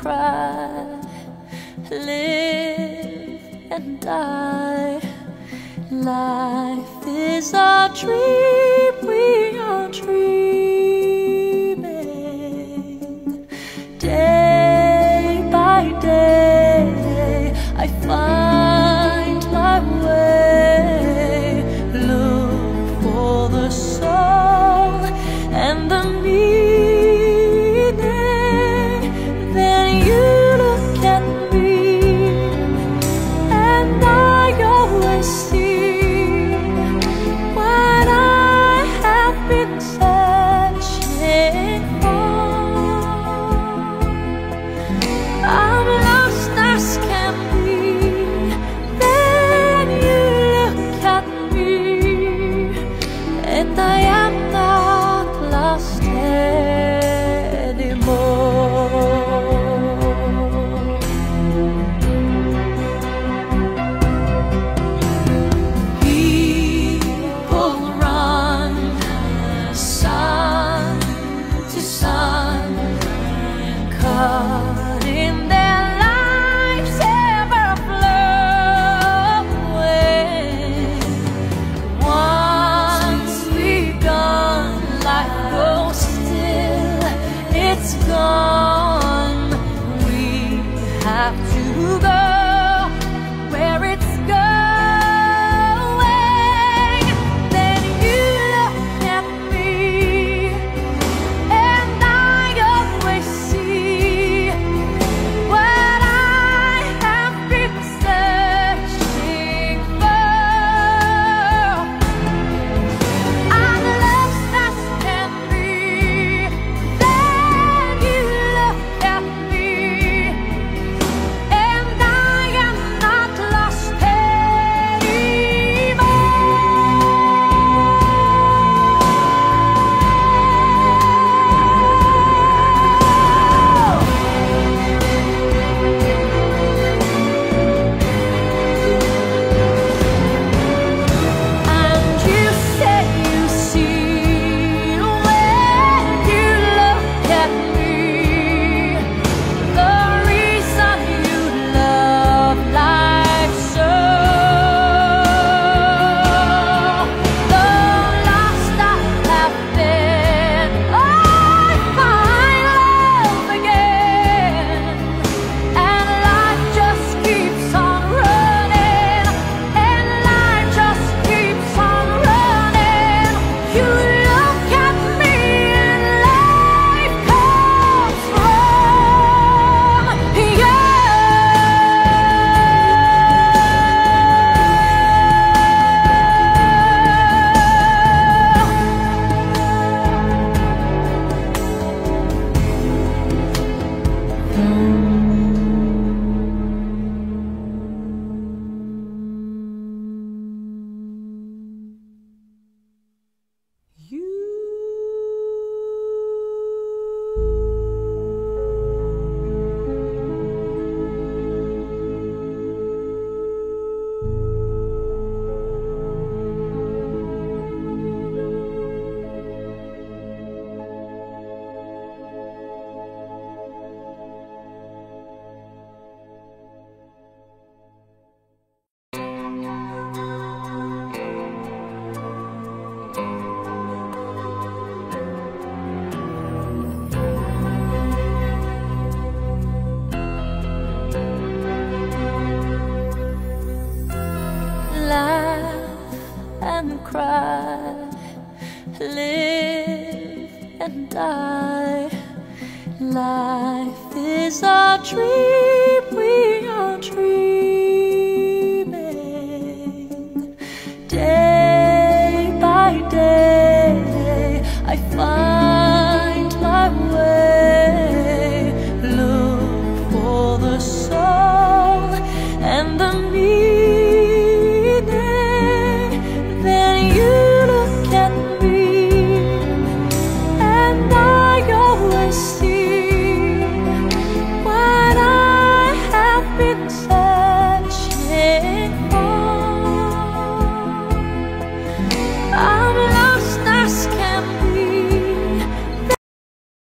cry, live and die. Life is a dream we are dreaming. Day by day I find my way, look for the soul and the meaning. Then you look at me and I always see what I have been searching for. I'm lost as can be. Then you look at me and I am not lost anymore. People run sun to sun, caught in their lives ever flowing. Once begun, life goes still, it's gone. We have to go where it's going. Then you look at me and I always see what I have been searching for. I'm lost as can be. Then you look at me and I am not lost anymore. And you say you see when you look at me the reason you love life so. Though lost I have been, I find love again. And life just keeps on running, and life just keeps on running. You look at me and life comes from you. Laugh and cry, live and die. Life is a dream we are dreaming.